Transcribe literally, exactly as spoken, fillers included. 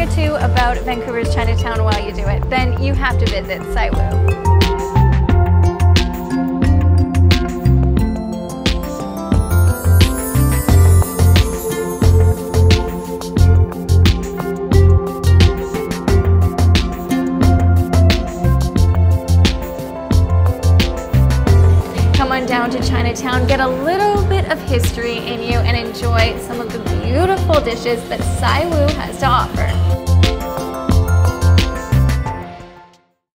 or two about Vancouver's Chinatown while you do it, then you have to visit Sai Woo. Come on down to Chinatown, get a little bit of history in you, and enjoy some of the beautiful dishes that Sai Woo has to offer.